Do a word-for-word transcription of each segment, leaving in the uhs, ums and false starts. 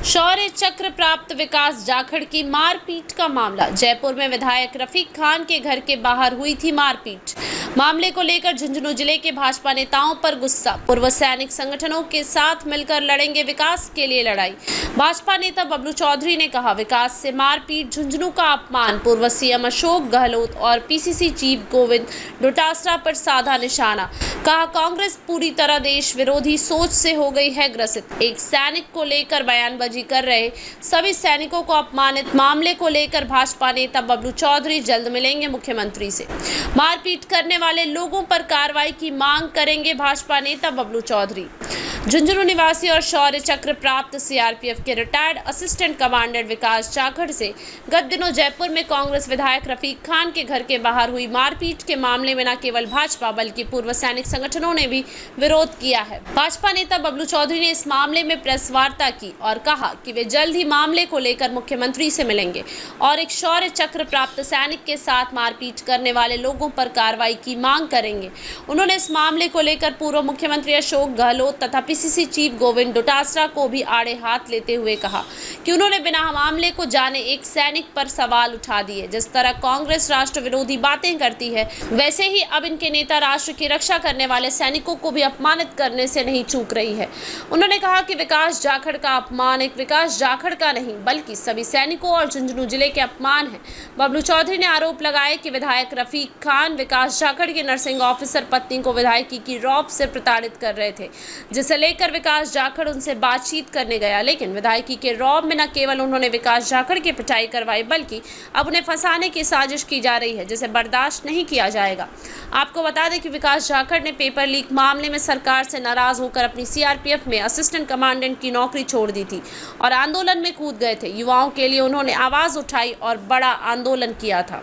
शौर्य चक्र प्राप्त विकास जाखड़ की मारपीट का मामला। जयपुर में विधायक रफीक खान के घर के बाहर हुई थी मारपीट। मामले को लेकर झुंझुनू जिले के भाजपा नेताओं पर गुस्सा। पूर्व सैनिक संगठनों के साथ मिलकर लड़ेंगे विकास के लिए लड़ाई। भाजपा नेता बबलू चौधरी ने कहा, विकास से मारपीट झुंझुनू का अपमान। पूर्व सीएम अशोक गहलोत और पीसीसी चीफ गोविंद डोटासरा पर साधा निशाना। कहा, कांग्रेस पूरी तरह देश विरोधी सोच से हो गई है ग्रसित। एक सैनिक को लेकर बयानबाजी कर रहे सभी सैनिकों को अपमानित। मामले को लेकर भाजपा नेता बबलू चौधरी जल्द मिलेंगे मुख्यमंत्री से। मारपीट करने वाले लोगों पर कार्रवाई की मांग करेंगे भाजपा नेता बबलू चौधरी। झुंझुनू निवासी और शौर्य चक्र प्राप्त सीआरपीएफ के retired assistant commandant Vikas Jakhar से गत दिनों जयपुर में कांग्रेस विधायक रफीक खान के घर के बाहर हुई मारपीट के मामले में न केवल भाजपा बल्कि पूर्व सैनिक संगठनों ने भी विरोध किया है। भाजपा नेता बबलू चौधरी ने इस मामले में प्रेस वार्ता की और कहा कि वे जल्द ही मामले को लेकर मुख्यमंत्री से मिलेंगे और एक शौर्य चक्र प्राप्त सैनिक के साथ मारपीट करने वाले लोगों पर कार्रवाई की मांग करेंगे। उन्होंने इस मामले को लेकर पूर्व मुख्यमंत्री अशोक गहलोत तथा पीसीसी चीफ गोविंद डोटासरा को भी आड़े हाथ लेते हुए कहा कि उन्होंने बिना मामले को जाने एक सैनिक पर सवाल उठा दिए। जिस तरह कांग्रेस राष्ट्र विरोधी बातें करती है, वैसे ही अब इनके नेता राष्ट्र की रक्षा करने वाले सैनिकों को भी अपमानित करने से नहीं चूक रही है। उन्होंने कहा कि विकास जाखड़ का अपमान एक विकास जाखड़ का नहीं बल्कि सभी सैनिकों और झुंझुनू जिले के अपमान है। बबलू चौधरी ने आरोप लगाया कि विधायक रफीक खान विकास जाखड़ की नर्सिंग ऑफिसर पत्नी को विधायकी की रौब से प्रताड़ित कर रहे थे, जिसे लेकर विकास जाखड़ उनसे बातचीत करने गया। लेकिन विधायकी के रौब में न केवल उन्होंने विकास जाखड़ की पिटाई करवाई बल्कि अब उन्हें फंसाने की साजिश की जा रही है, जिसे बर्दाश्त नहीं किया जाएगा। आपको बता दें कि विकास जाखड़ ने पेपर लीक मामले में सरकार से नाराज होकर अपनी सीआरपीएफ में असिस्टेंट कमांडेंट की नौकरी छोड़ दी थी और आंदोलन में कूद गए थे। युवाओं के लिए उन्होंने आवाज उठाई और बड़ा आंदोलन किया था।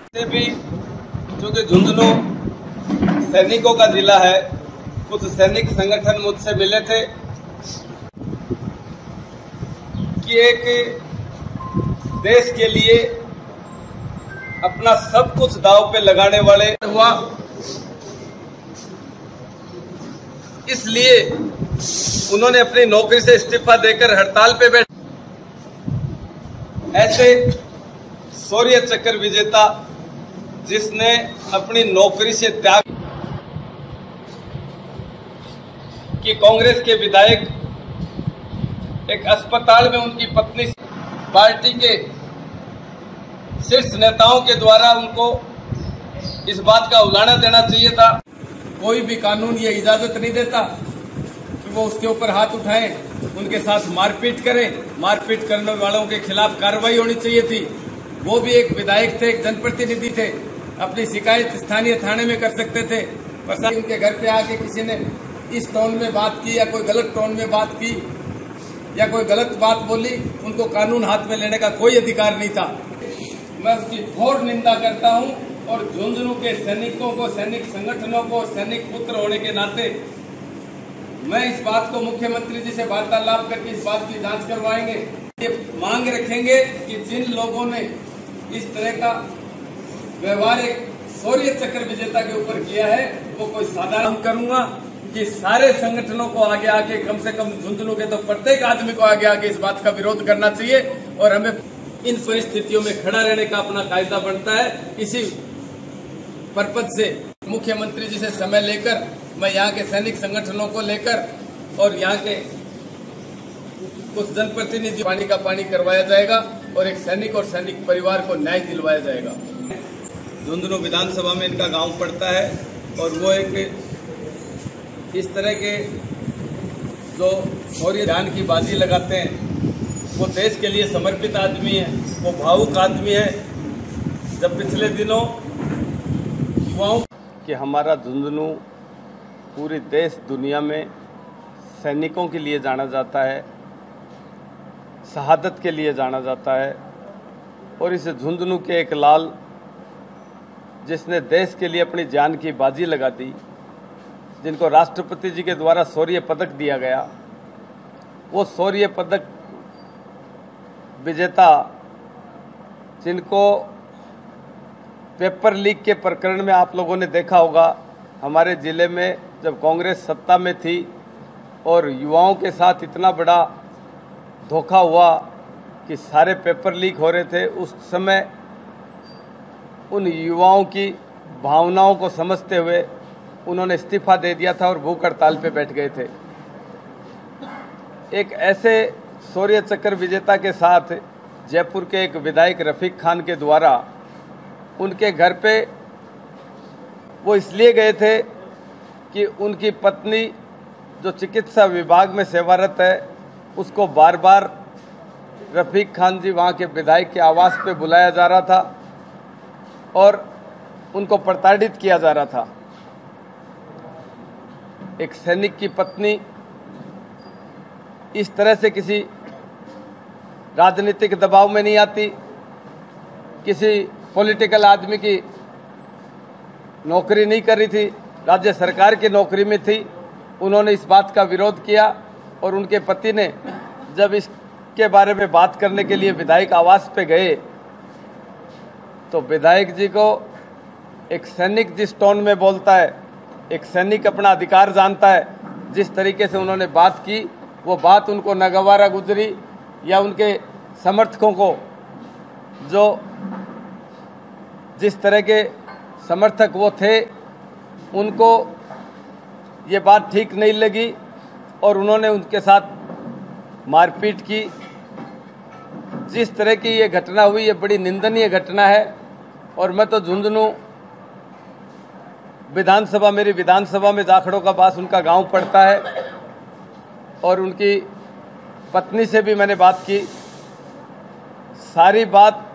क्योंकि झुंझुनू सैनिकों का जिला है, कुछ सैनिक संगठन मुझसे मिले थे कि एक देश के लिए अपना सब कुछ दांव पे लगाने वाले हुआ, इसलिए उन्होंने अपनी नौकरी से इस्तीफा देकर हड़ताल पे बैठे। ऐसे शौर्य चक्र विजेता जिसने अपनी नौकरी से त्याग कि कांग्रेस के विधायक एक अस्पताल में उनकी पत्नी पार्टी के शीर्ष नेताओं के द्वारा उनको इस बात का उलाना देना चाहिए था। कोई भी कानून ये इजाजत नहीं देता कि वो उसके ऊपर हाथ उठाएं, उनके साथ मारपीट करें। मारपीट करने वालों के खिलाफ कार्रवाई होनी चाहिए थी। वो भी एक विधायक थे, एक जनप्रतिनिधि थे, अपनी शिकायत स्थानीय थाने में कर सकते थे। पर उनके घर पे आके किसी ने इस टोन में बात की या कोई गलत टोन में बात की या कोई गलत बात बोली, उनको कानून हाथ में लेने का कोई अधिकार नहीं था। मैं उसकी घोर निंदा करता हूं और झुंझुनू के सैनिकों को, सैनिक संगठनों को, सैनिक पुत्र होने के नाते मैं इस बात को मुख्यमंत्री जी से वार्तालाप करके इस बात की जांच करवाएंगे। ये मांग रखेंगे कि जिन लोगों ने इस तरह का व्यवहार एक शौर्य चक्र विजेता के ऊपर किया है, वो कोई साधारण करूंगा कि सारे संगठनों को आगे आके, कम से कम झुंझुनू के तो प्रत्येक आदमी को आगे आके इस बात का विरोध करना चाहिए और हमें इन परिस्थितियों में खड़ा रहने का अपना कायदा बनता है। इसी पर्पज से मुख्यमंत्री जी से समय लेकर मैं यहाँ के सैनिक संगठनों को लेकर और यहाँ के कुछ जनप्रतिनिधि पानी का पानी करवाया जाएगा और एक सैनिक और सैनिक परिवार को न्याय दिलवाया जाएगा। झुंझुनू विधानसभा में इनका गांव पड़ता है और वो एक इस तरह के जो शौर्य ध्यान की बाजी लगाते हैं, वो देश के लिए समर्पित आदमी है, वो भावुक आदमी है। जब पिछले दिनों युवाओं कि हमारा झुंझुनू पूरे देश दुनिया में सैनिकों के लिए जाना जाता है, शहादत के लिए जाना जाता है और इस झुंझुनू के एक लाल जिसने देश के लिए अपनी जान की बाजी लगा दी, जिनको राष्ट्रपति जी के द्वारा शौर्य पदक दिया गया, वो शौर्य पदक विजेता जिनको पेपर लीक के प्रकरण में आप लोगों ने देखा होगा, हमारे ज़िले में जब कांग्रेस सत्ता में थी और युवाओं के साथ इतना बड़ा धोखा हुआ कि सारे पेपर लीक हो रहे थे, उस समय उन युवाओं की भावनाओं को समझते हुए उन्होंने इस्तीफा दे दिया था और भूख हड़ताल पे बैठ गए थे। एक ऐसे शौर्य चक्र विजेता के साथ जयपुर के एक विधायक रफीक खान के द्वारा उनके घर पे वो इसलिए गए थे कि उनकी पत्नी जो चिकित्सा विभाग में सेवारत है उसको बार बार रफीक खान जी वहाँ के विधायक के आवास पे बुलाया जा रहा था और उनको प्रताड़ित किया जा रहा था। एक सैनिक की पत्नी इस तरह से किसी राजनीतिक दबाव में नहीं आती, किसी पॉलिटिकल आदमी की नौकरी नहीं कर रही थी, राज्य सरकार की नौकरी में थी। उन्होंने इस बात का विरोध किया और उनके पति ने जब इसके बारे में बात करने के लिए विधायक आवास पे गए तो विधायक जी को एक सैनिक जिस टोन में बोलता है, एक सैनिक अपना अधिकार जानता है, जिस तरीके से उन्होंने बात की वो बात उनको नागवारा गुजरी या उनके समर्थकों को, जो जिस तरह के समर्थक वो थे, उनको ये बात ठीक नहीं लगी और उन्होंने उनके साथ मारपीट की। जिस तरह की ये घटना हुई ये बड़ी निंदनीय घटना है और मैं तो झुंझुनू विधानसभा, मेरी विधानसभा में जाखड़ों का पास उनका गांव पड़ता है और उनकी पत्नी से भी मैंने बात की। सारी बात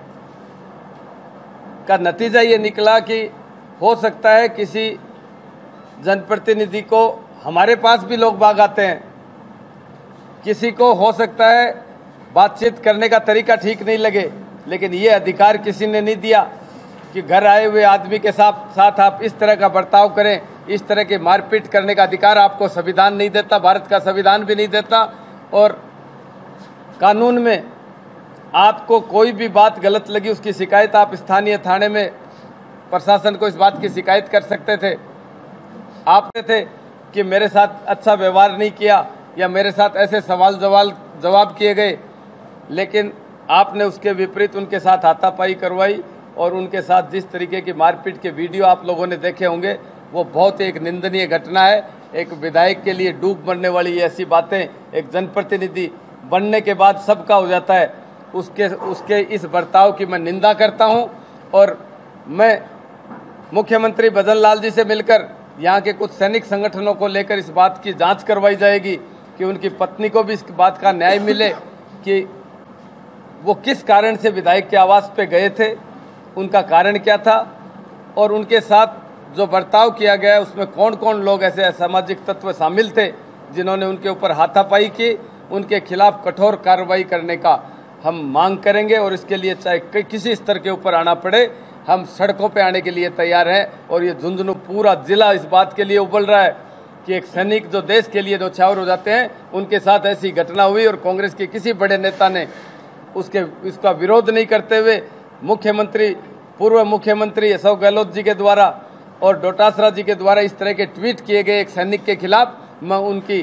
का नतीजा ये निकला कि हो सकता है किसी जनप्रतिनिधि को, हमारे पास भी लोग बाग आते हैं, किसी को हो सकता है बातचीत करने का तरीका ठीक नहीं लगे, लेकिन ये अधिकार किसी ने नहीं दिया कि घर आए हुए आदमी के साथ साथ आप इस तरह का बर्ताव करें। इस तरह के मारपीट करने का अधिकार आपको संविधान नहीं देता, भारत का संविधान भी नहीं देता और कानून में आपको कोई भी बात गलत लगी उसकी शिकायत आप स्थानीय थाने में प्रशासन को इस बात की शिकायत कर सकते थे। आप थे कि मेरे साथ अच्छा व्यवहार नहीं किया या मेरे साथ ऐसे सवाल जवाब जवाब किए गए, लेकिन आपने उसके विपरीत उनके साथ हाथापाई करवाई और उनके साथ जिस तरीके की मारपीट के वीडियो आप लोगों ने देखे होंगे वो बहुत एक निंदनीय घटना है। एक विधायक के लिए डूब मरने वाली ये ऐसी बातें एक जनप्रतिनिधि बनने के बाद सबका हो जाता है, उसके उसके इस बर्ताव की मैं निंदा करता हूं और मैं मुख्यमंत्री भजन लाल जी से मिलकर यहाँ के कुछ सैनिक संगठनों को लेकर इस बात की जांच करवाई जाएगी कि उनकी पत्नी को भी इस बात का न्याय मिले कि वो किस कारण से विधायक के आवास पे गए थे, उनका कारण क्या था और उनके साथ जो बर्ताव किया गया उसमें कौन कौन लोग ऐसे असामाजिक तत्व शामिल थे जिन्होंने उनके ऊपर हाथापाई की। उनके खिलाफ कठोर कार्रवाई करने का हम मांग करेंगे और इसके लिए चाहे किसी स्तर के ऊपर आना पड़े हम सड़कों पे आने के लिए तैयार हैं। और ये झुंझुनू पूरा जिला इस बात के लिए उबल रहा है कि एक सैनिक जो देश के लिए न्यौछावर हो जाते हैं उनके साथ ऐसी घटना हुई और कांग्रेस के किसी बड़े नेता ने उसके इसका विरोध नहीं करते हुए मुख्यमंत्री, पूर्व मुख्यमंत्री अशोक गहलोत जी के द्वारा और डोटासरा जी के द्वारा इस तरह के ट्वीट किए गए एक सैनिक के खिलाफ मैं उनकी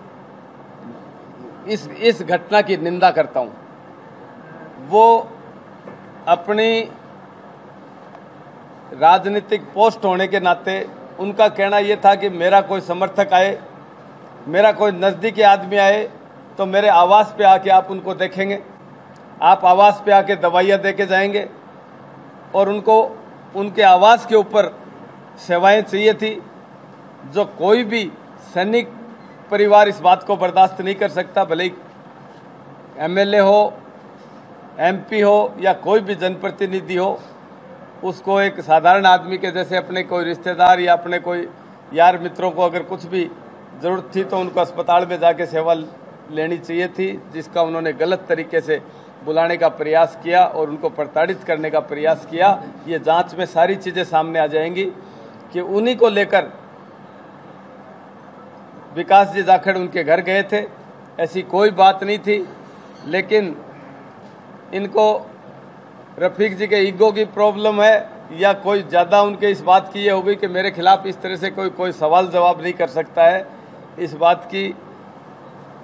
इस इस घटना की निंदा करता हूं। वो अपनी राजनीतिक पोस्ट होने के नाते उनका कहना यह था कि मेरा कोई समर्थक आए, मेरा कोई नज़दीकी आदमी आए तो मेरे आवास पे आके आप उनको देखेंगे, आप आवास पे आके दवाइयाँ दे के जाएंगे और उनको उनके आवास के ऊपर सेवाएं चाहिए थी। जो कोई भी सैनिक परिवार इस बात को बर्दाश्त नहीं कर सकता, भले ही एमएलए हो, एमपी हो या कोई भी जनप्रतिनिधि हो, उसको एक साधारण आदमी के जैसे अपने कोई रिश्तेदार या अपने कोई यार मित्रों को अगर कुछ भी ज़रूरत थी तो उनको अस्पताल में जाके सेवा लेनी चाहिए थी, जिसका उन्होंने गलत तरीके से बुलाने का प्रयास किया और उनको प्रताड़ित करने का प्रयास किया। ये जांच में सारी चीज़ें सामने आ जाएंगी कि उन्हीं को लेकर विकास जी जाखड़ उनके घर गए थे, ऐसी कोई बात नहीं थी। लेकिन इनको रफीक जी के ईगो की प्रॉब्लम है या कोई ज़्यादा उनके इस बात की ये हो गई कि मेरे खिलाफ इस तरह से कोई कोई सवाल जवाब नहीं कर सकता है, इस बात की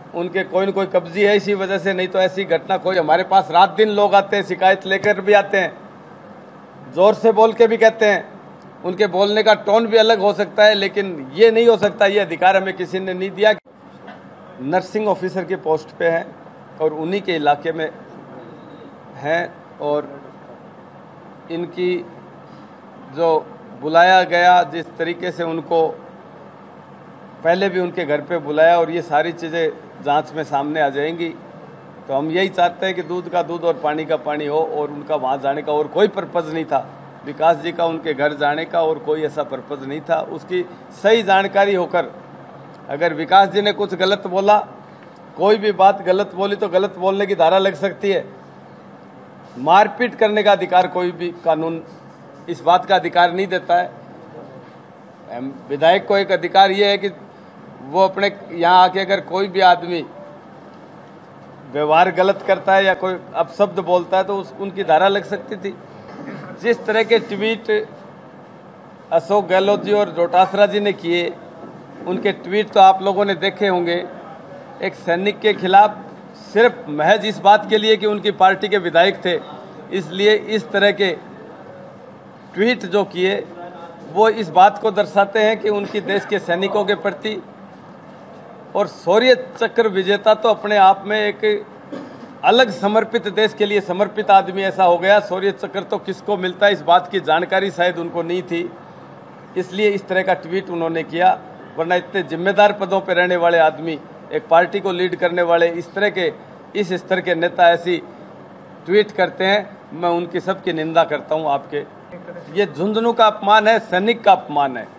उनके कोई न कोई कब्जी है इसी वजह से, नहीं तो ऐसी घटना कोई। हमारे पास रात दिन लोग आते हैं, शिकायत लेकर भी आते हैं, जोर से बोल के भी कहते हैं। उनके बोलने का टोन भी अलग हो सकता है, लेकिन ये नहीं हो सकता, ये अधिकार हमें किसी ने नहीं दिया। नर्सिंग ऑफिसर की पोस्ट पे हैं और उन्हीं के इलाके में हैं, और इनकी जो बुलाया गया, जिस तरीके से उनको पहले भी उनके घर पे बुलाया, और ये सारी चीज़ें जांच में सामने आ जाएंगी। तो हम यही चाहते हैं कि दूध का दूध और पानी का पानी हो, और उनका वहाँ जाने का और कोई पर्पज़ नहीं था। विकास जी का उनके घर जाने का और कोई ऐसा पर्पज़ नहीं था। उसकी सही जानकारी होकर अगर विकास जी ने कुछ गलत बोला, कोई भी बात गलत बोली, तो गलत बोलने की धारा लग सकती है। मारपीट करने का अधिकार कोई भी कानून इस बात का अधिकार नहीं देता है। विधायक को एक अधिकार ये है कि वो अपने यहाँ आके अगर कोई भी आदमी व्यवहार गलत करता है या कोई अपशब्द बोलता है तो उस उनकी धारा लग सकती थी। जिस तरह के ट्वीट अशोक गहलोत जी और डोटासरा जी ने किए, उनके ट्वीट तो आप लोगों ने देखे होंगे। एक सैनिक के खिलाफ सिर्फ महज इस बात के लिए कि उनकी पार्टी के विधायक थे, इसलिए इस तरह के ट्वीट जो किए वो इस बात को दर्शाते हैं कि उनकी देश के सैनिकों के प्रति, और शौर्य चक्र विजेता तो अपने आप में एक अलग समर्पित, देश के लिए समर्पित आदमी ऐसा हो गया। शौर्य चक्र तो किसको मिलता है इस बात की जानकारी शायद उनको नहीं थी, इसलिए इस तरह का ट्वीट उन्होंने किया। वरना इतने जिम्मेदार पदों पर रहने वाले आदमी, एक पार्टी को लीड करने वाले, इस तरह के इस स्तर के नेता ऐसी ट्वीट करते हैं, मैं उनकी सबकी निंदा करता हूं। आपके ये झुंझुनू का अपमान है, सैनिक का अपमान है।